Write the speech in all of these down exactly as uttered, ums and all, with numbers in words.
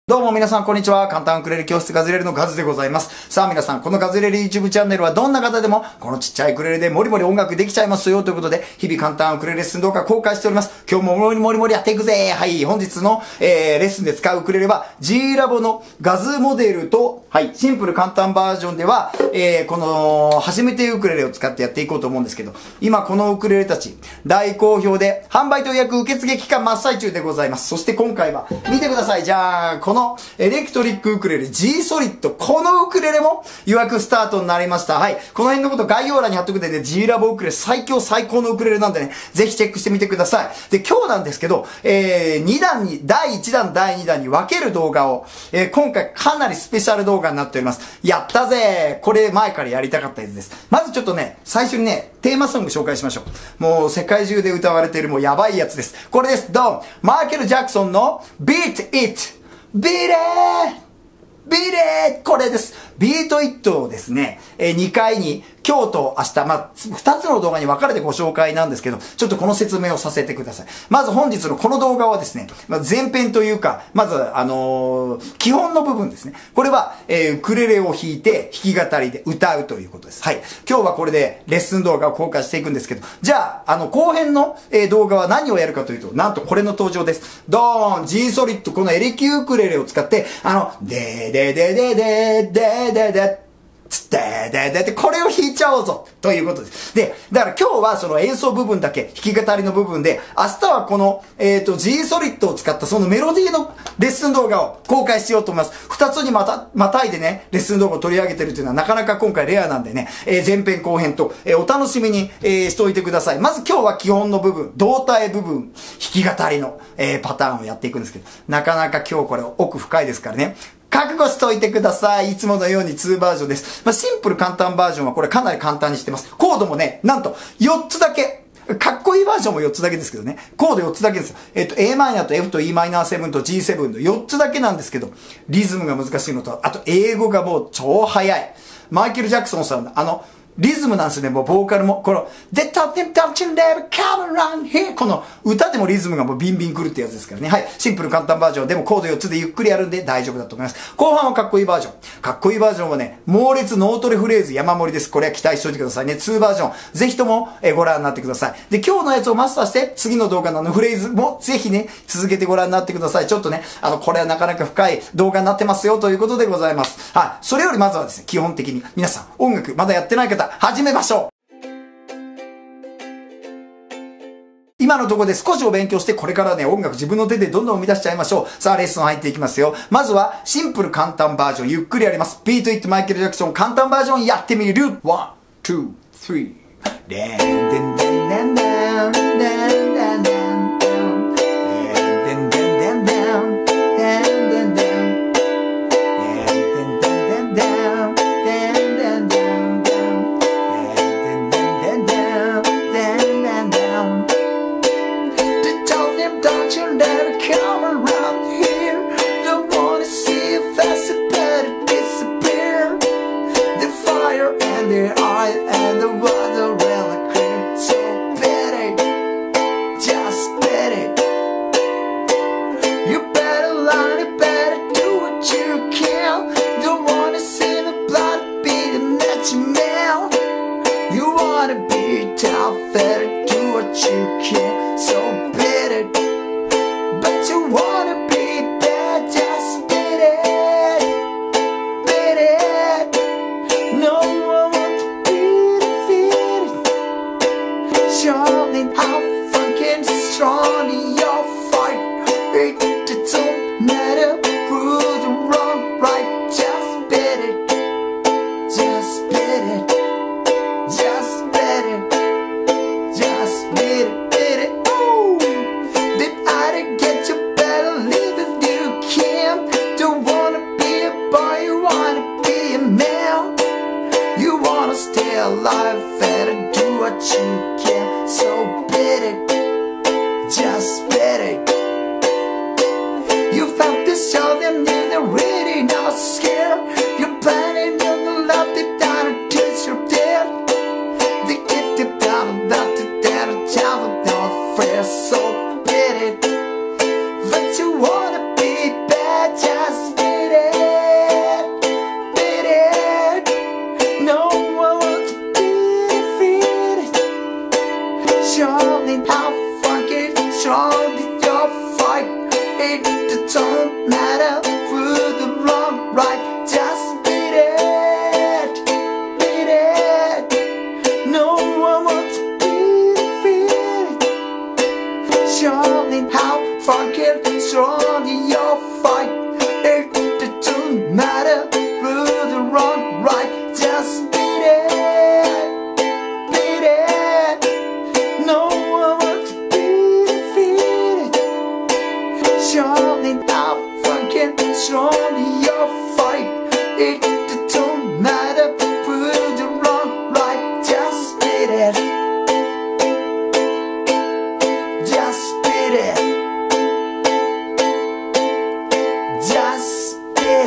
どうも皆さんこんにちは。簡単ウクレレ教室ガズレレのガズでございます。さあ皆さん、このガズレレ YouTube チャンネルはどんな方でもこのちっちゃいウクレレでモリモリ音楽できちゃいますよということで、日々簡単ウクレレレッスン動画公開しております。今日もモリモリモリやっていくぜ。はい、本日の、えー、レッスンで使うウクレレは G ラボのガズモデルと、はい、シンプル簡単バージョンでは、えー、この初めてウクレレを使ってやっていこうと思うんですけど、今このウクレレたち大好評で販売と予約受付期間真っ最中でございます。そして今回は見てください。じゃあこのエレクトリックウクレレ G ソリッド、このウクレレも予約スタートになりました。はい。この辺のこと概要欄に貼っとくんでね、G ラボウクレレ最強最高のウクレレなんでね、ぜひチェックしてみてください。で、今日なんですけど、えー、にだんに、だいいちだん、だいにだんに分ける動画を、えー、今回かなりスペシャル動画になっております。やったぜー。これ前からやりたかったやつです。まずちょっとね、最初にね、テーマソング紹介しましょう。もう世界中で歌われているもうやばいやつです。これです。ドン。マーケル・ジャクソンの Beat It! Beat It! ビレーこれです。ビートイットをですね、えー、にかいに今日と明日、まあ、ふたつの動画に分かれてご紹介なんですけど、ちょっとこの説明をさせてください。まず本日のこの動画はですね、まあ、前編というか、まず、あのー、基本の部分ですね。これは、えー、ウクレレを弾いて、弾き語りで歌うということです。はい。今日はこれでレッスン動画を公開していくんですけど、じゃあ、あの、後編の、えー、動画は何をやるかというと、なんとこれの登場です。ドーン !G ソリッド、このエレキウクレレを使って、あの、でーでーでーでーでーでーでーでーつってでででこれを弾いちゃおうぞということです。で、だから今日はその演奏部分だけ、弾き語りの部分で、明日はこの、えっと、G ソリッドを使ったそのメロディーのレッスン動画を公開しようと思います。二つにまた、またいでね、レッスン動画を取り上げてるというのはなかなか今回レアなんでね、えー、前編後編と、えー、お楽しみに、えー、しておいてください。まず今日は基本の部分、胴体部分、弾き語りの、えー、パターンをやっていくんですけど、なかなか今日これ奥深いですからね。覚悟しといてください。いつものようににバージョンです。まあ、シンプル簡単バージョンはこれかなり簡単にしてます。コードもね、なんとよっつだけ。かっこいいバージョンもよっつだけですけどね。コードよっつだけですよ。えっと、エーマイナー と F と イーマイナーセブン と ジーセブン のよっつだけなんですけど、リズムが難しいのと、あと英語がもう超早い。マイケル・ジャクソンさん、あの、リズムなんですよね、もうボーカルも。この、The top them don't you never come around here この歌でもリズムがもうビンビン来るってやつですからね。はい。シンプル簡単バージョンでもコードよっつでゆっくりやるんで大丈夫だと思います。後半はかっこいいバージョン。かっこいいバージョンはね、猛烈脳トレフレーズ山盛りです。これは期待しておいてくださいね。にバージョン。ぜひともえご覧になってください。で、今日のやつをマスターして、次の動画のあのフレーズもぜひね、続けてご覧になってください。ちょっとね、あの、これはなかなか深い動画になってますよということでございます。はい。それよりまずはですね、基本的に皆さん、音楽まだやってない方、始めましょう。今のところで少しお勉強して、これからね、音楽自分の手でどんどん生み出しちゃいましょう。さあ、レッスン入っていきますよ。まずは、シンプル簡単バージョン、ゆっくりやります。ビートイットマイケル・ジャクソン簡単バージョンやってみる。ワン、ツー、スリー。デンデンデンデンデンデンデンデンデン。Alive, better do what you can. So beat it, just beat it. You found this show, them they're really not scared. You're planning on the love deep down until you're dead. They get deep down about the dead and child don't fear. So beat it, but you wanna be bad, just Surely your fight, it don't matter through the wrong right. Just beat it, beat it. No one wants to be defeated. Surely how forget, surely your fight, it don't matter through the wrong right. Just beat it, beat it. No one wants to be defeated. Surely now forget, surely your fight, it don't matter through the wrong right. Just beat it, just beat it, just beat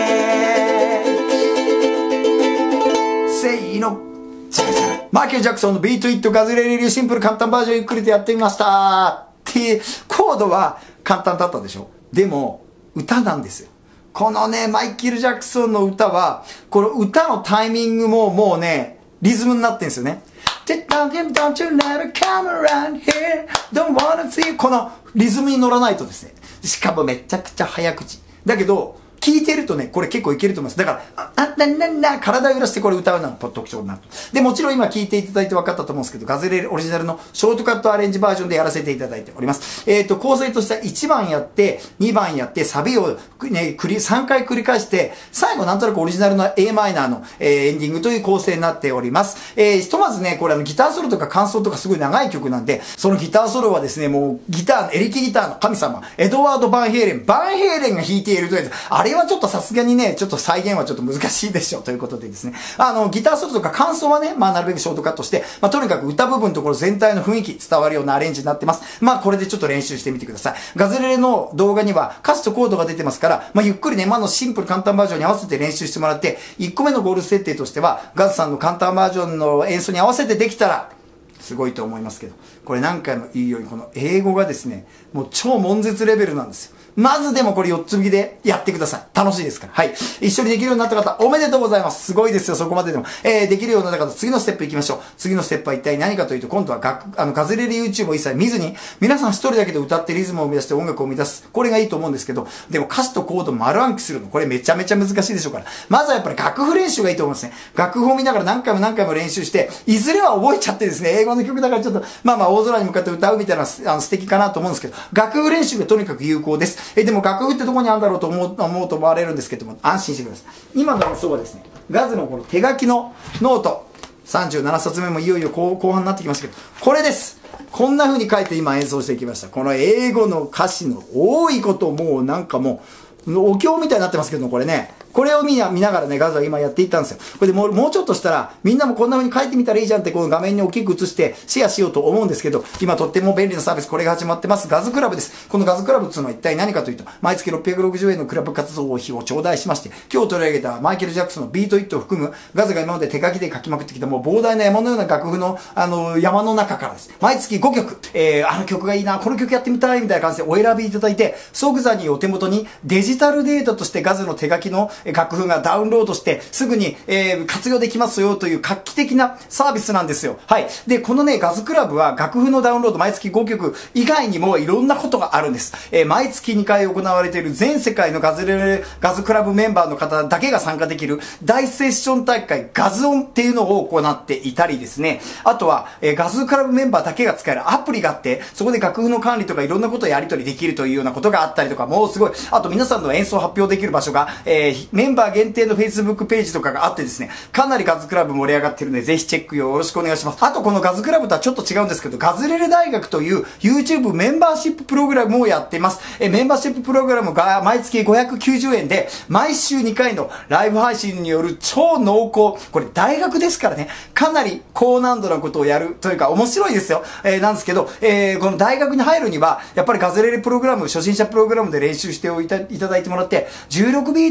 it。せーの。マーケル・ジャクソンのビート・イット・ガズレレ流シンプル簡単バージョンゆっくりとやってみましたっていうコードは簡単だったでしょ。でも歌なんですよ。このねマイケル・ジャクソンの歌はこの歌のタイミングももうねリズムになってるんですよね。Don't you never come around here Don't wanna see このリズムに乗らないとですね、しかもめちゃくちゃ早口だけど聞いてるとね、これ結構いけると思います。だから、あ、な、な、な、体を揺らしてこれ歌うのが特徴になると。で、もちろん今聞いていただいて分かったと思うんですけど、ガズレレオリジナルのショートカットアレンジバージョンでやらせていただいております。えっと、構成としてはいちばんやって、にばんやって、サビをね、繰り、さんかい繰り返して、最後なんとなくオリジナルの エーマイナーの、えー、エンディングという構成になっております。えー、ひとまずね、これあのギターソロとか感想とかすごい長い曲なんで、そのギターソロはですね、もうギター、エレキギターの神様、エドワード・バンヘイレン、バンヘイレンが弾いているという、あれはちょっとさすがにね、ちょっと再現はちょっと難しいでしょうということでですね。あの、ギターソロとか感想はね、まあなるべくショートカットして、まあとにかく歌部分のところ全体の雰囲気伝わるようなアレンジになってます。まあこれでちょっと練習してみてください。ガズレレの動画には歌詞とコードが出てますから、まあゆっくりね、今のシンプル簡単バージョンに合わせて練習してもらって、いっこめのゴール設定としては、ガズさんの簡単バージョンの演奏に合わせてできたら、すごいと思いますけど、これ何回も言うように、この英語がですね、もう超悶絶レベルなんですよ。まずでもこれよっつ引きでやってください。楽しいですから。はい。一緒にできるようになった方、おめでとうございます。すごいですよ、そこまででも。えー、できるようになった方、次のステップ行きましょう。次のステップは一体何かというと、今度は楽、あの、ガズレレ YouTube を一切見ずに、皆さん一人だけで歌ってリズムを生み出して音楽を生み出す。これがいいと思うんですけど、でも歌詞とコード丸暗記するの、これめちゃめちゃ難しいでしょうから。まずはやっぱり楽譜練習がいいと思うんですね。楽譜を見ながら何回も何回も練習して、いずれは覚えちゃってですね、英語の曲だからちょっと、まあまあ大空に向かって歌うみたいな、あの、素敵かなと思うんですけど、楽譜練習がとにかく有効です。え、でも楽譜ってどこにあるんだろうと思う、思うと思われるんですけども、安心してください。今の演奏はですね、ガズのこの手書きのノート、さんじゅうななさつめもいよいよ後半になってきましたけど、これです。こんな風に書いて今演奏してきました。この英語の歌詞の多いこともうなんかもう、お経みたいになってますけども、これね。これを見な、見ながらね、ガズは今やっていったんですよ。これでもう、もうちょっとしたら、みんなもこんな風に書いてみたらいいじゃんって、この画面に大きく映してシェアしようと思うんですけど、今とっても便利なサービス、これが始まってます。ガズクラブです。このガズクラブっていうのは一体何かというと、毎月ろっぴゃくろくじゅうえんのクラブ活動費を頂戴しまして、今日取り上げたマイケル・ジャクソンのビート・イットを含む、ガズが今まで手書きで書きまくってきた、もう膨大な山のような楽譜の、あの、山の中からです。毎月ごきょく、えー、あの曲がいいな、この曲やってみたい、みたいな感じでお選びいただいて、即座にお手元にデジタルデータとしてガズの手書きの楽譜がダウンロードしてすぐに、えー、活用できますよという画期的なサービスなんですよ。はい。で、このね、ガズクラブは楽譜のダウンロード毎月ごきょく以外にもいろんなことがあるんです。えー、毎月にかい行われている全世界のガズレレ、ガズクラブメンバーの方だけが参加できる大セッション大会ガズオンっていうのを行っていたりですね。あとは、えー、ガズクラブメンバーだけが使えるアプリがあって、そこで楽譜の管理とかいろんなことをやり取りできるというようなことがあったりとか、もうすごい。あと皆さんの演奏を発表できる場所が、えー、メンバー限定の Facebookページとかがあってですね、かなりガズクラブ盛り上がってるので、ぜひチェックよろしくお願いします。あとこのガズクラブとはちょっと違うんですけど、ガズレレ大学という YouTube メンバーシッププログラムをやっています。え、メンバーシッププログラムが毎月ごひゃくきゅうじゅうえんで、毎週にかいのライブ配信による超濃厚、これ大学ですからね、かなり高難度なことをやるというか面白いですよ。えー、なんですけど、えー、この大学に入るには、やっぱりガズレレプログラム、初心者プログラムで練習しておいたいただいてもらって、じゅうろくビートとか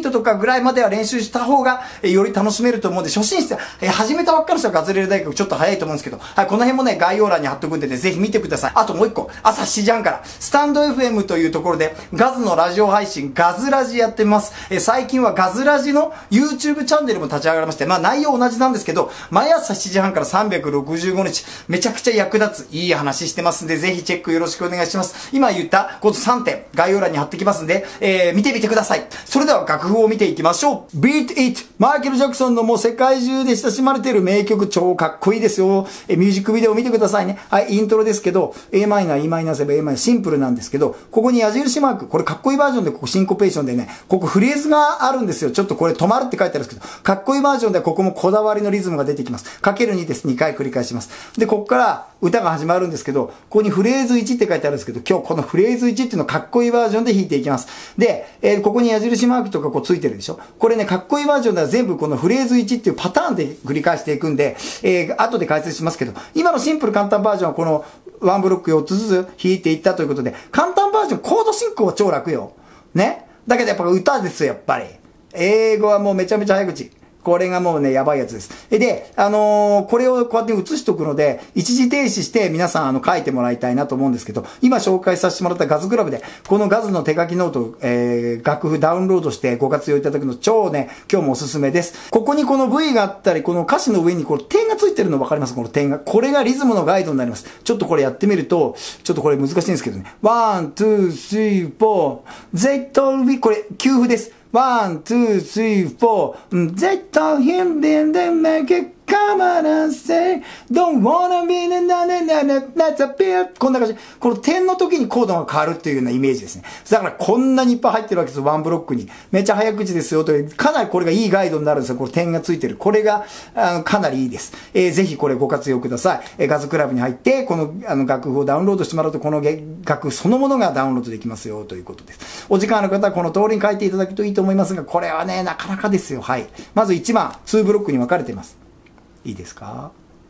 ぐらいまでは練習した方が、えー、より楽しめると思うんで、初心者、えー、始めたばっかりの人はガズレレ大学ちょっと早いと思うんですけど、はい、この辺もね、概要欄に貼っとくんでね、ぜひ見てください。あともう一個、朝しちじはんから、スタンド エフエム というところで、ガズのラジオ配信、ガズラジやってます。えー、最近はガズラジの YouTube チャンネルも立ち上がりまして、まあ内容同じなんですけど、毎朝しちじはんからさんびゃくろくじゅうごにち、めちゃくちゃ役立つ、いい話してますんで、ぜひチェックよろしくお願いします。今言ったことさんてん、概要欄に貼ってきますんで、えー、見てみてください。それでは楽譜を見ていきましょう。Beat It! マーケル・ジャクソンのもう世界中で親しまれている名曲、超かっこいいですよ。え、ミュージックビデオ見てくださいね。はい、イントロですけど、a マイナー、e マイナーセブン、a マイナー、シンプルなんですけど、ここに矢印マーク、これかっこいいバージョンで、ここシンコペーションでね、ここフレーズがあるんですよ。ちょっとこれ止まるって書いてあるんですけど、かっこいいバージョンではここもこだわりのリズムが出てきます。かけるにです。にかい繰り返します。で、ここから歌が始まるんですけど、ここにフレーズいちって書いてあるんですけど、今日このフレーズいちっていうのをかっこいいバージョンで弾いていきます。で、えー、ここに矢印マークとかこうついてるでしょ。これね、かっこいいバージョンでは全部このフレーズいちっていうパターンで繰り返していくんで、えー、後で解説しますけど、今のシンプル簡単バージョンはこのワンブロックよっつずつ弾いていったということで、簡単バージョンコード進行は超楽よ。ね。だけどやっぱ歌ですよ、やっぱり。英語はもうめちゃめちゃ早口。これがもうね、やばいやつです。で、あのー、これをこうやって映しとくので、一時停止して皆さんあの書いてもらいたいなと思うんですけど、今紹介させてもらったガズクラブで、このガズの手書きノート、えー、楽譜ダウンロードしてご活用いただくの超ね、今日もおすすめです。ここにこの V があったり、この歌詞の上にこの点がついてるの分かります？この点が。これがリズムのガイドになります。ちょっとこれやってみると、ちょっとこれ難しいんですけどね。ワン、ツー、スリー、フォー。They told me、これ、休符です。One, two, three, four. They told him then they make it come on and say, don't wanna be the na na na na that's a beer. こんな感じ。この点の時にコードが変わるっていうようなイメージですね。だからこんなにいっぱい入ってるわけですよ。ワンブロックに。めっちゃ早口ですよという。かなりこれがいいガイドになるんですよ。この点がついてる。これがあのかなりいいです。えー、ぜひこれご活用ください。えー、ガズクラブに入って、このあの楽譜をダウンロードしてもらうと、この楽譜そのものがダウンロードできますよということです。お時間の方はこの通りに書いていただくといいと思いますが、これはね、なかなかですよ。はい。まずいちばん、にブロックに分かれています。いいですか？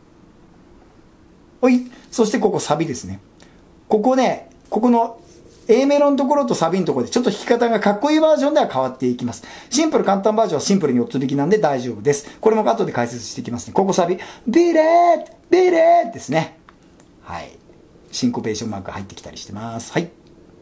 おい。そしてここサビですね。ここね、ここの A メロのところとサビのところでちょっと弾き方がかっこいいバージョンでは変わっていきます。シンプル簡単バージョンはシンプルによっつ弾きなんで大丈夫です。これも後で解説していきますね。ここサビ。ビレービレーですね。はい。シンコペーションマークが入ってきたりしてます。はい。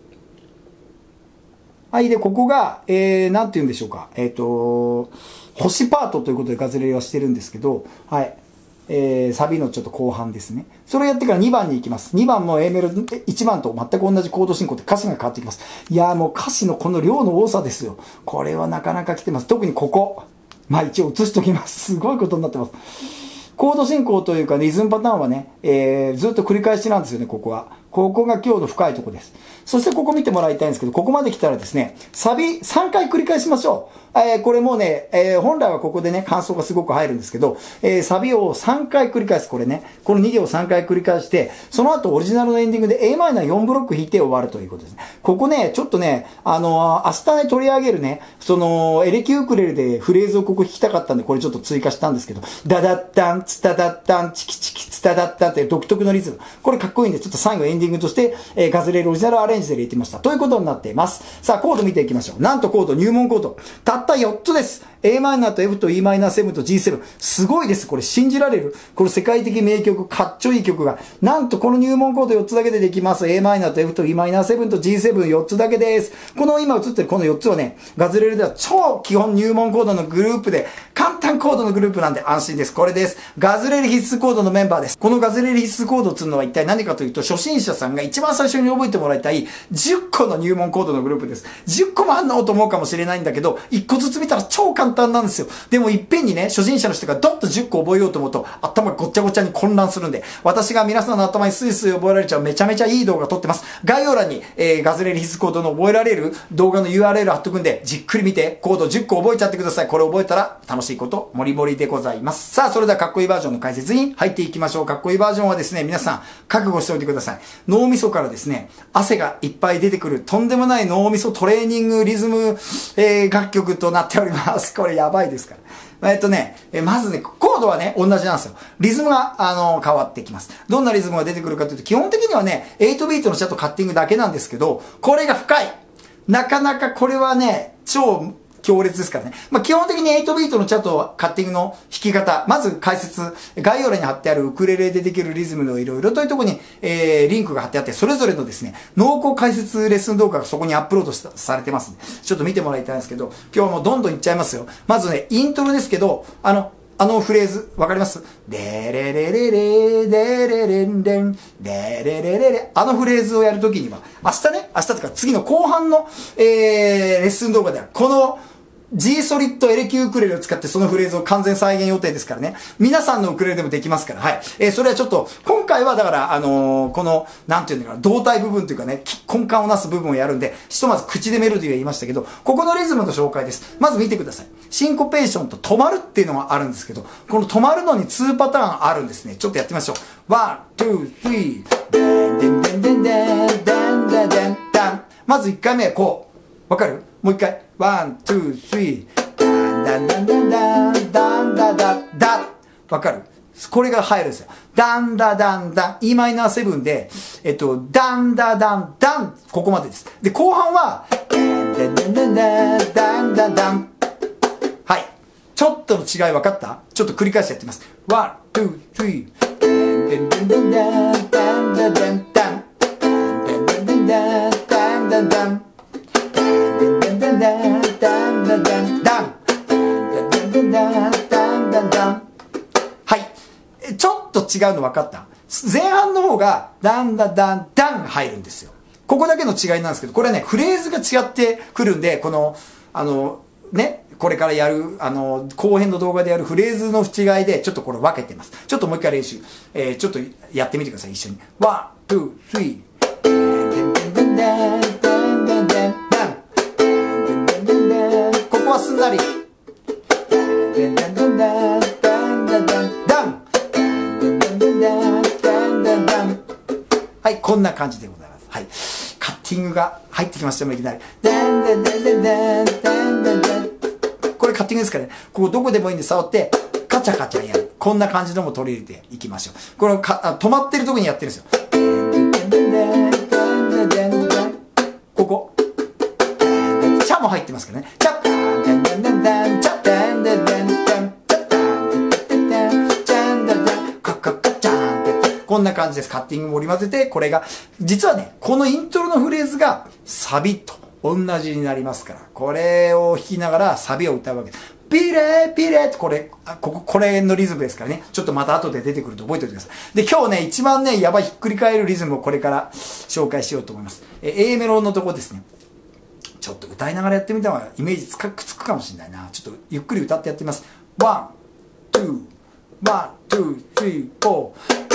はい。で、ここが、えー、なんて言うんでしょうか。えっと、星パートということでガズレレはしてるんですけど、はい。えー、サビのちょっと後半ですね。それをやってからにばんに行きます。にばんも A メロいちばんと全く同じコード進行で歌詞が変わってきます。いやーもう歌詞のこの量の多さですよ。これはなかなか来てます。特にここ。まあ一応映しときます。すごいことになってます。コード進行というかリズムパターンはね、えー、ずっと繰り返しなんですよね、ここは。ここが今日の深いところです。そしてここ見てもらいたいんですけど、ここまで来たらですね、サビさんかい繰り返しましょう。えー、これもうね、えー、本来はここでね、感想がすごく入るんですけど、えー、サビをさんかい繰り返す。これね、このに行をさんかい繰り返して、その後オリジナルのエンディングで エーマイナーよんブロック弾いて終わるということですね。ここね、ちょっとね、あのー、明日ね、取り上げるね、その、エレキウクレレでフレーズをここ弾きたかったんで、これちょっと追加したんですけど、ダダッタン、ツタダッタン、チキチキツタダッタンって独特のリズム。これかっこいいんで、ちょっと最後エンディングとして、えー、ガズレレオリジナルアレンジで入れてみました。ということになっています。さあ、コード見ていきましょう。なんとコード、入門コード。たったよっつです。エーマイナーと F と イーマイナーセブン と ジーセブン。すごいです。これ信じられる。この世界的名曲、かっちょいい曲が、なんとこの入門コードよっつだけでできます。エーマイナーと F と イーマイナーセブン と ジーセブンよっつだけです。この今映ってるこのよっつはね、ガズレレでは超基本入門コードのグループで、簡単コードのグループなんで安心です。これです。ガズレレ必須コードのメンバーです。このガズレレ必須コードっていうのは一体何かというと、初心者さんが一番最初に覚えてもらいたいじゅっこの入門コードのグループです。じゅっこもあんのと思うかもしれないんだけど、いっこずつ見たら超簡単なんですよ。でもいっぺんにね、初心者の人がドッとじゅっこ覚えようと思うと、頭ごっちゃごちゃに混乱するんで、私が皆さんの頭にスイスイ覚えられちゃうめちゃめちゃいい動画撮ってます。概要欄に、えー、ガズレレ必須コードの覚えられる動画の ユーアールエル 貼っとくんで、じっくり見て、コードじゅっこ覚えちゃってください。これ覚えたら楽しいこと、もりもりでございます。さあ、それではかっこいいバージョンの解説に入っていきましょう。かっこいいバージョンはですね、皆さん、覚悟しておいてください。脳みそからですね、汗がいっぱい出てくる、とんでもない脳みそトレーニングリズム、えー、楽曲となっております。これやばいですから。えっとね、えまずね、コードはね、同じなんですよ。リズムが、あの、変わってきます。どんなリズムが出てくるかというと、基本的にはね、はちビートのチャットカッティングだけなんですけど、これが深い。なかなかこれはね、超、 強烈ですからね。まあ、基本的にエイトビートのチャとカッティングの弾き方、まず解説、概要欄に貼ってあるウクレレでできるリズムのいろいろというところに、えー、リンクが貼ってあって、それぞれのですね、濃厚解説レッスン動画がそこにアップロードされてますんで、ちょっと見てもらいたいんですけど、今日はもうどんどんいっちゃいますよ。まずね、イントロですけど、あの、あのフレーズ、わかります？デレレレレ、デレレンレン、デレレレレ。あのフレーズをやるときには、明日ね、明日とか次の後半の、えー、レッスン動画では、この、G ソリッドエレキウクレレを使ってそのフレーズを完全再現予定ですからね。皆さんのウクレレでもできますから。はい。えー、それはちょっと、今回はだから、あのー、この、なんていうのかな、胴体部分というかね、根幹をなす部分をやるんで、ひとまず口でメロディーを言いましたけど、ここのリズムの紹介です。まず見てください。シンコペーションと止まるっていうのがあるんですけど、この止まるのににパターンあるんですね。ちょっとやってみましょう。ワン、ツー、スリー、デンデンデンデンデン、デンデンデンデン。まずいっかいめ、こう。わかる？もう一回。ワン、ツー、スリー、ダンダンダンダンダンダダダ。わかる？これが入るんですよ。ダンダダンダン。イーマイナーセブンで、えっと、ダンダダンダン。ここまでです。で、後半は、ダンダンダンダンダンダンダンダン。はい。ちょっとの違い分かった？ちょっと繰り返してやってみます。ワン、ツー、スリー。ダンダンダンダンダンダンダン。ダンダンダンダンダンダンダン。ダンダンダンダンダンダンダンダン。はい。ちょっと違うの分かった？前半の方がダンダダンダン入るんですよ。ここだけの違いなんですけど、これね、フレーズが違ってくるんで、この、あの、ね、これからやる、あの、後編の動画でやるフレーズの違いで、ちょっとこれ分けてます。ちょっともう一回練習。えー、ちょっとやってみてください、一緒に。ワン、ツー、スリー。ここはすんなり。はい、こんな感じでございます。はい。カッティングが入ってきましたもいきなり。これカッティングですからね。ここどこでもいいんで触って、カチャカチャやる。こんな感じのも取り入れていきましょう。これか止まってるとこにやってるんですよ。ここ。チャも入ってますからね。チャこんな感じです。カッティングも織り交ぜて、これが、実はね、このイントロのフレーズがサビと同じになりますから、これを弾きながらサビを歌うわけです。ピレーピレーってこれ、ここ、これのリズムですからね。ちょっとまた後で出てくると覚えておいてください。で、今日ね、一番ね、やばいひっくり返るリズムをこれから紹介しようと思います。え、A メロのとこですね。ちょっと歌いながらやってみたらイメージつかくっつくかもしれないな。ちょっとゆっくり歌ってやってみます。ワン、ツー、ワン、ツー、スリー、フォー。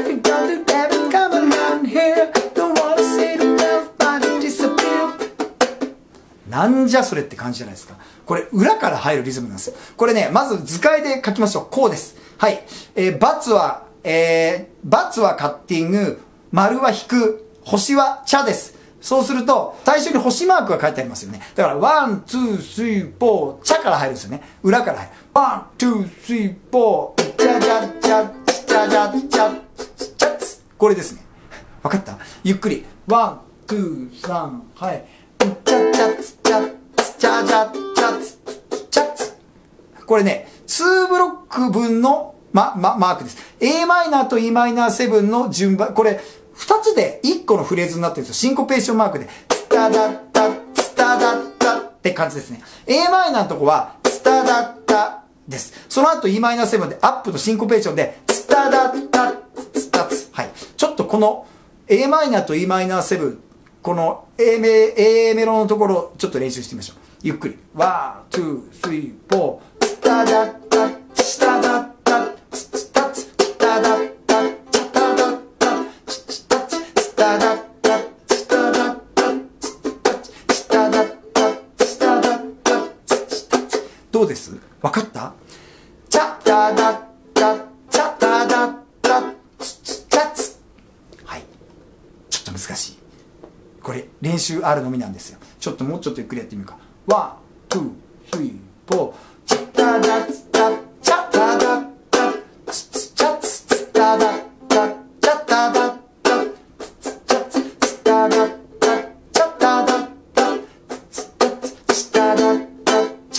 なんじゃそれって感じじゃないですか。これ裏から入るリズムなんですよ。これね、まず図解で書きましょう。こうです。はい。えー、×は、えー、×はカッティング、丸は引く、星は茶です。そうすると、最初に星マークが書いてありますよね。だから、ワン、ツー、スリー、フォー、茶から入るんですよね。裏から入る。ワン、ツー、スリー、フォー、チャチャチャ、チャチャチャ、チャツ。これですね。わかった？ゆっくり。ワン、ツー、サン、はい。チャチャツ、チャ、チャチャ、チャツ、チャツ。これね、にブロック分の、ま、ま、マークです。A マイナーと E マイナーセブンの順番、これ、二つで一個のフレーズになってるんですよ。シンコペーションマークで、スタダッタ、スタダッタって感じですね。A マイナーのとこは、スタダッタです。その後 E マイナーセブンでアップのシンコペーションで、スタダッタ、スタツ。はい。ちょっとこの A マイナーと E マイナーセブン、この A メ、A メロのところ、ちょっと練習してみましょう。ゆっくり。ワン、ツー、スリー、フォー、スタダッタ、スタダッタ、スタツ、スタダッタ、スタダッタ、スタツ、スタダッタ、スタダッタ、スタダッタ、スタダッタ、スタツ。どうです？わかった？チャタダッタ、チャタダッタ、スタツ。はい。ちょっと難しい。これ練習あるのみなんですよ。ちょっともうちょっとゆっくりやってみるか。ワン、ツー、スリー、フォー。チャタダッタ、チャタダッタ、チャツ、チタダッタ、チャタダッタ、チャツ、チタダッタ、チャタダッタ、チタダッタ、チ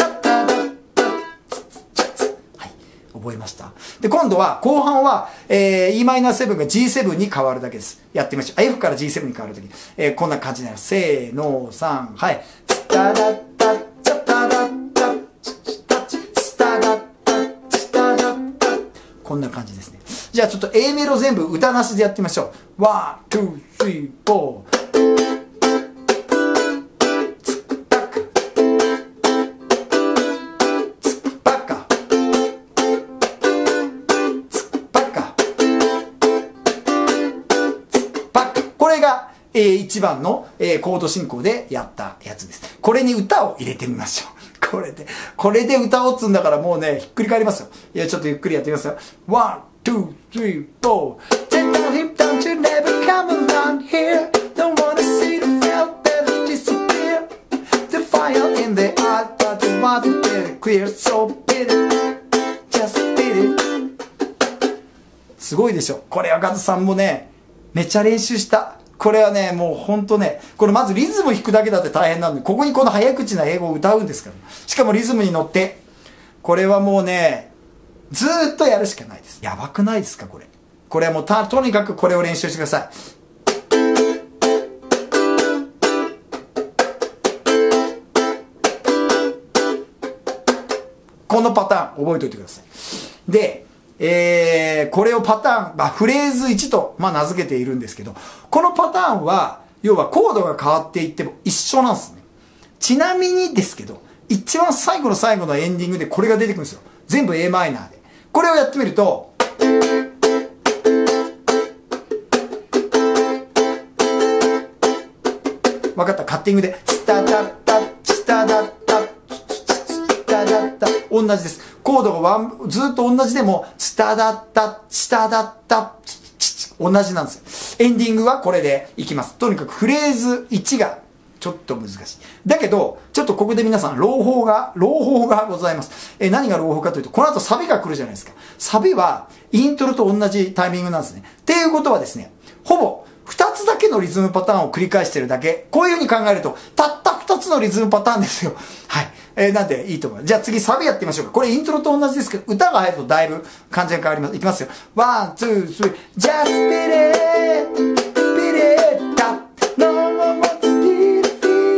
で、今度は、後半は、えー、イーマイナーセブン が ジーセブン に変わるだけです。やってみましょう。F から ジーセブン に変わるだけ。えー、こんな感じになります。せーの、さん、はい。スタダッタッチャタダッタッチタッチスタダッタッチタダッタッこんな感じですね。じゃあちょっと A メロ全部歌なしでやってみましょう。ワン、ツー、スリー、フォー。これが、えー、いちばんの、えー、コード進行でやったやつです。これに歌を入れてみましょう。これで、これで歌をつんだからもうね、ひっくり返りますよ。いや、ちょっとゆっくりやってみますよ。ワン、ツー、スリー、フォー。Take down hip down to never come around here. Don't wanna see the felt that disappear. The fire in the eye, but the water get clear. So beat it, just beat it. すごいでしょ。これはガズさんもね、めっちゃ練習した。これはね、もうほんとね、これまずリズム弾くだけだって大変なんで、ここにこの早口な英語を歌うんですから。しかもリズムに乗って、これはもうね、ずーっとやるしかないです。やばくないですか、これ。これはもうた、とにかくこれを練習してください。このパターン、覚えておいてください。で、えー、これをパターン、まあ、フレーズいちと、まあ、名付けているんですけど、このパターンは、要はコードが変わっていっても一緒なんですね。ちなみにですけど、一番最後の最後のエンディングでこれが出てくるんですよ。全部 エーマイナーで。これをやってみると、わかった、カッティングで、スタダッタ、スタダッタ、スタダッタ、同じです。コードがワン、ずっと同じでも、スタダッタ、スタダッタ、同じなんですよ。エンディングはこれでいきます。とにかくフレーズいちがちょっと難しい。だけど、ちょっとここで皆さん、朗報が、朗報がございます。え、何が朗報かというと、この後サビが来るじゃないですか。サビは、イントロと同じタイミングなんですね。っていうことはですね、ほぼ、二つだけのリズムパターンを繰り返してるだけ。こういう風に考えると、たった二つのリズムパターンですよ。はい。えー、なんでいいと思います。じゃあ次サビやってみましょうか。これイントロと同じですけど、歌が入るとだいぶ感じが変わります。いきますよ。ワン、ツー、スリー。Just beat it, beat it up. No one wants to beat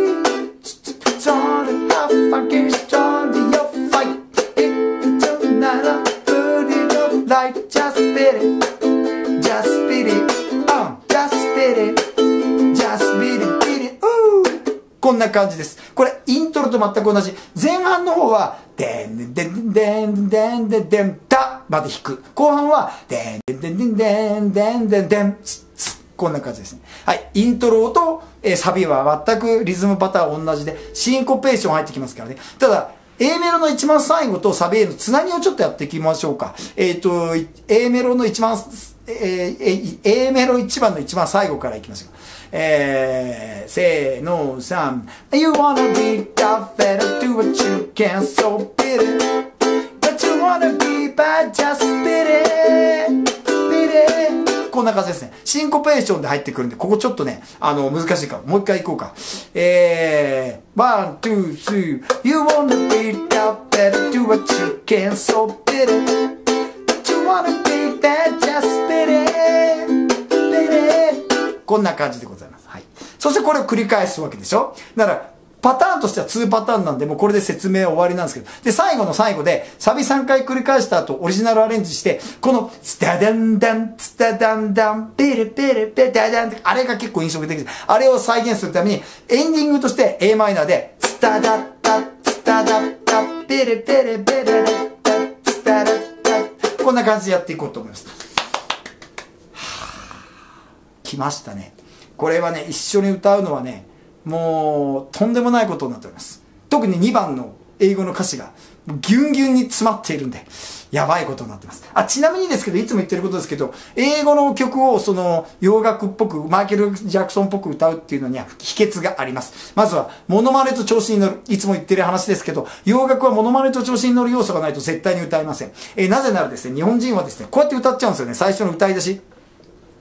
it. Turn it up, funky, turn your fight. It's tonight, put it up like just beat it. Just beat it.Just beat it, just beat it, beat it, ooh! こんな感じです。これ、イントロと全く同じ。前半の方は、でんでんでんでんでんでんだまで弾く。後半は、でんでんでんでんでんでんでんこんな感じですね。はい。イントロと、えー、サビは全くリズムパターン同じで、シンコペーション入ってきますからね。ただ、A メロの一番最後とサビへのつなぎをちょっとやっていきましょうか。えっと、A メロの一番、えー、A メロ一番の一番最後からいきますよ。えー、せーの、さん。You wanna be tough, better do what you can, so beat it. But you wanna be bad, just beat it, beat it. こんな感じですね。シンコペーションで入ってくるんで、ここちょっとね、あの、難しいかも。もう一回行こうか。えー、one, two, three. You wanna be tough, better do what you can, so beat it. But you wanna be bad, just beat it, beat it. こんな感じでございます。はい。そしてこれを繰り返すわけでしょ。だから、パターンとしてはにパターンなんで、もうこれで説明は終わりなんですけど。で、最後の最後で、サビさんかい繰り返した後、オリジナルアレンジして、この、スタダンダン、スタダンダン、ペレペレペダダンって、あれが結構印象的です。あれを再現するために、エンディングとして エーマイナーで、スタダッタ、スタダッタ、ペレペレペレレッタ、スタダッタ、こんな感じでやっていこうと思います。来ましたね。これはね、一緒に歌うのはね、もうとんでもないことになっております。特ににばんの英語の歌詞がギュンギュンに詰まっているんで、やばいことになってます。あ、ちなみにですけど、いつも言ってることですけど、英語の曲をその洋楽っぽく、マイケル・ジャクソンっぽく歌うっていうのには秘訣があります。まずは、モノマネと調子に乗る。いつも言ってる話ですけど、洋楽はモノマネと調子に乗る要素がないと絶対に歌えません。えー、なぜならですね、日本人はですね、こうやって歌っちゃうんですよね。最初の歌い出し。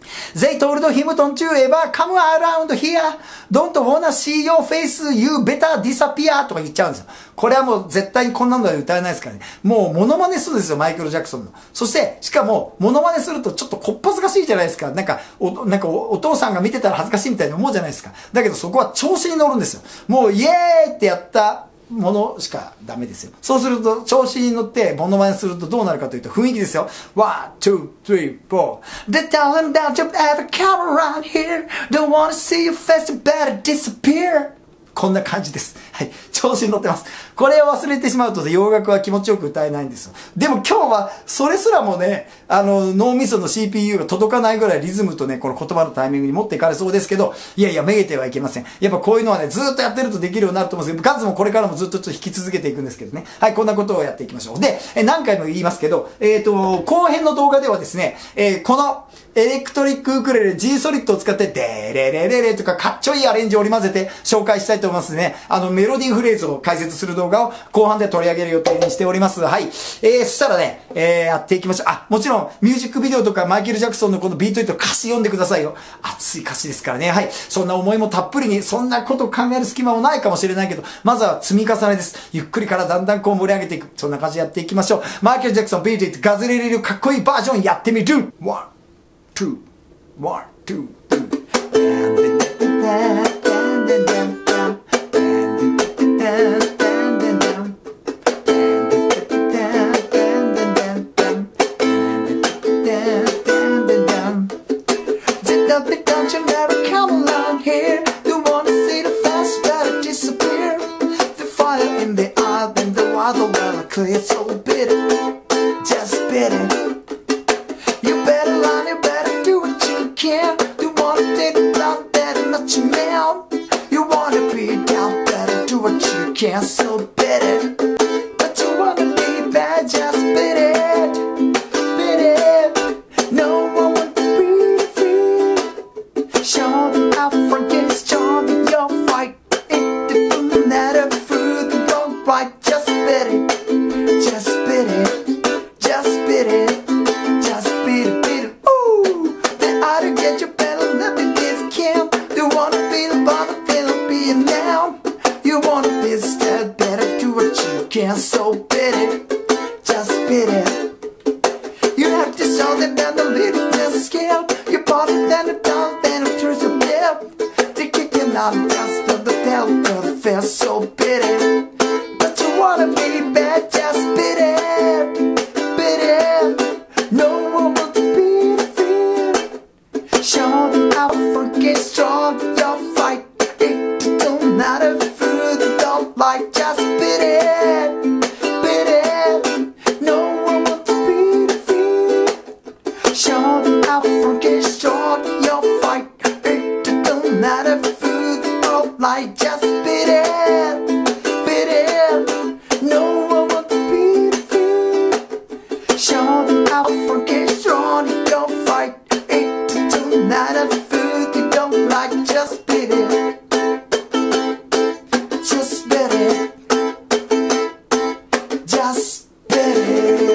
They told him don't you ever come around here. Don't wanna see your face. You better disappear.とか言っちゃうんですよ。これはもう絶対にこんなのは歌えないですからね。もうモノマネするんですよ、マイケル・ジャクソンの。そして、しかも、モノマネするとちょっとこっぱずかしいじゃないですか。なんか、お、なんかお、お父さんが見てたら恥ずかしいみたいに思うじゃないですか。だけどそこは調子に乗るんですよ。もうイエーイってやったものしかダメですよ。そうすると、調子に乗ってモノマネするとどうなるかというと、雰囲気ですよ。ワン、ツー、スリー、フォー。They tell them that you ever come around here. Don't wanna see your face, you better disappear. こんな感じです。はい。調子に乗ってます。これを忘れてしまうと洋楽は気持ちよく歌えないんですよ。でも今日はそれすらもね、あの、脳みその シーピーユー が届かないぐらいリズムとね、この言葉のタイミングに持っていかれそうですけど、いやいや、めげてはいけません。やっぱこういうのはね、ずーっとやってるとできるようになると思うんですけど、ガッツもこれからもずっとちょっと引き続けていくんですけどね。はい、こんなことをやっていきましょう。で、え何回も言いますけど、えっと、後編の動画ではですね、えー、この、エレクトリックウクレレ G ソリッドを使って、デレレレレとかかっちょいいアレンジを織り交ぜて紹介したいと思いますね。あの、メロディーフレーズを解説する動画を後半で取り上げる予定にしております。はい。えー、そしたらね、えー、やっていきましょう。あ、もちろん、ミュージックビデオとかマイケル・ジャクソンのこのビートイット歌詞読んでくださいよ。熱い歌詞ですからね。はい。そんな思いもたっぷりに、そんなこと考える隙間もないかもしれないけど、まずは積み重ねです。ゆっくりからだんだんこう盛り上げていく。そんな感じでやっていきましょう。マイケル・ジャクソンビートイットガズレレルかっこいいバージョンやってみる。ワン、ツー、ワン、ツー、ツー。Don't you never come along here? You wanna see the fast better disappear? The fire in the eye and the water well clear, so bitter, just bitter. You better run, you better do what you can. You wanna take it down, better not your man. You wanna be down, better do what you can, so bitter. But you wanna be bad, just bitter, bitter. No one wants to be free. Show me how forget, show me your fight. It doesn't matter through the road, right? Just bitter, just bitter, just bitter, just bitter, bitter. Ooh, then I don't get you better, nothing is camp. You wanna feel about the feeling being now. You wanna be instead, better do what you can, so bitter, just bitter. You have to show them that the little is scared. You're better than a dog, then it turns your death. They're kicking out the dust of the bell, but it feels so bitter. But you wanna be bad, just bitter, bitter. No one wants to be defeated. Show them how forget strong your fight. It don't matter through the dark light, just bitter, bitter. No one wants to be defeated. Show them how forget strong your fight. It don't matter through the dark light, just bitter, bitter. No one wants to be defeated. Show them how forget strong your fight. It don't matter through the dark light, just bitter, just bitter, just bitter.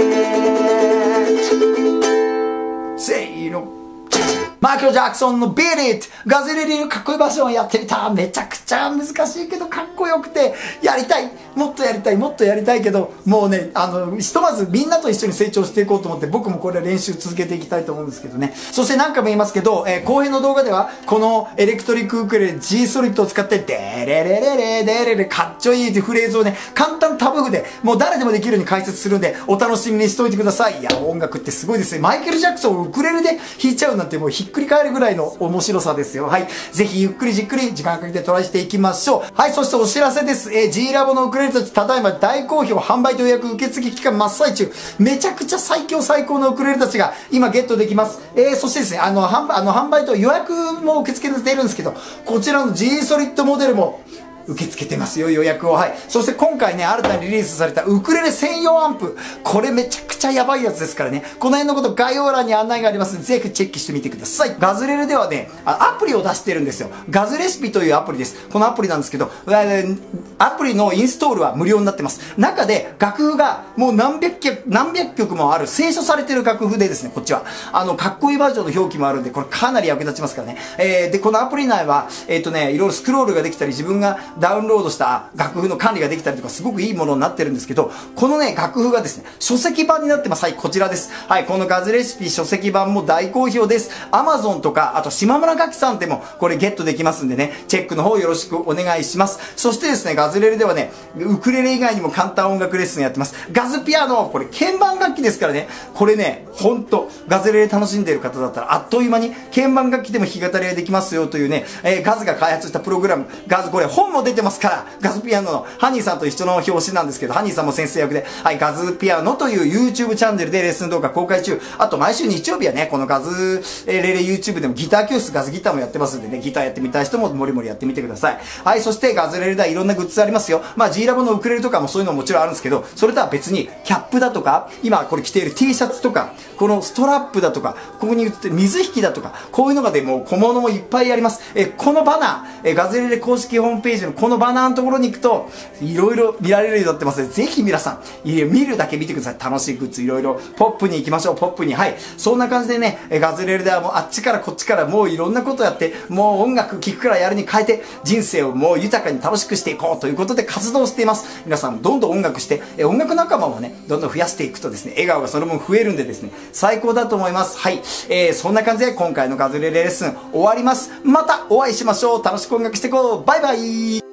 Say no.マイケル・ジャクソンの Beat It ガズレレルかっこいいバージョンをやってみた。めちゃくちゃ難しいけどかっこよくてやりたい、もっとやりたい、もっとやりたいけど、もうね、あのひとまずみんなと一緒に成長していこうと思って僕もこれ練習続けていきたいと思うんですけどね。そして何回も言いますけど、えー、後編の動画ではこのエレクトリックウクレレ G ソリッドを使ってデレレレレデレレかっちょいいってフレーズをね、簡単タブ譜でもう誰でもできるように解説するんでお楽しみにしておいてください。いや、音楽ってすごいですね。マイケル・ジャクソンをウクレレで弾いちゃうなんてもうひっくり返るぐらいの面白さですよ。はい。ぜひゆっくりじっくり時間かけてトライしていきましょう。はい。そしてお知らせです。えー、G ラボのウクレレたち、ただいま大好評販売と予約受付期間真っ最中。めちゃくちゃ最強最高のウクレレたちが今ゲットできます。えー、そしてですね、あの、販売、あの、販売と予約も受付で出るんですけど、こちらの G ソリッドモデルも受け付けてますよ、予約を。はい。そして今回ね、新たにリリースされたウクレレ専用アンプ。これめちゃくちゃやばいやつですからね。この辺のこと概要欄に案内がありますので、ぜひチェックしてみてください。ガズレレではね、アプリを出してるんですよ。ガズレシピというアプリです。このアプリなんですけど、アプリのインストールは無料になってます。中で楽譜がもう何百曲、何百曲もある、清書されてる楽譜でですね、こっちは。あの、かっこいいバージョンの表記もあるんで、これかなり役立ちますからね。えー、で、このアプリ内は、えっとね、いろいろスクロールができたり、自分がダウンロードした楽譜の管理ができたりとか、すごくいいものになってるんですけど、このね、楽譜がですね、書籍版になってます。はい、こちらです。はい、このガズレシピ書籍版も大好評です。Amazon とか、あと島村楽器さんでもこれゲットできますんでね、チェックの方よろしくお願いします。そしてですね、ガズレレではね、ウクレレ以外にも簡単音楽レッスンやってます。ガズピアノ、これ鍵盤楽器ですからね、これね、ほんと、ガズレレ楽しんでいる方だったら、あっという間に鍵盤楽器でも弾き語りができますよというね、えー、ガズが開発したプログラム、ガズ、これ本も出てますから、ガズピアノのハニーさんと一緒の表紙なんですけど、ハニーさんも先生役で、はい、ガズピアノという YouTube チャンネルでレッスン動画公開中。あと毎週日曜日はね、このガズレレ YouTube でもギター教室、ガズギターもやってますんでね、ギターやってみたい人ももりもりやってみてください。はい、そしてガズレレではいろんなグッズありますよ。まあ G ラボのウクレレとかもそういうのももちろんあるんですけど、それとは別にキャップだとか、今これ着ている T シャツとか、このストラップだとか、ここに売ってる水引きだとか、こういうのがでもう小物もいっぱいあります。え、このバナー、え、ガズレレ公式ホームページのこのバナーのところに行くと、いろいろ見られるようになってますので、ぜひ皆さん、いや見るだけ見てください。楽しいグッズいろいろ。ポップに行きましょう、ポップに。はい。そんな感じでね、ガズレレではもうあっちからこっちからもういろんなことやって、もう音楽聴くからやるに変えて、人生をもう豊かに楽しくしていこうということで活動しています。皆さん、どんどん音楽して、え音楽仲間もね、どんどん増やしていくとですね、笑顔がその分増えるんでですね、最高だと思います。はい。えー、そんな感じで今回のガズレレレッスン終わります。またお会いしましょう。楽しく音楽していこう。バイバイ。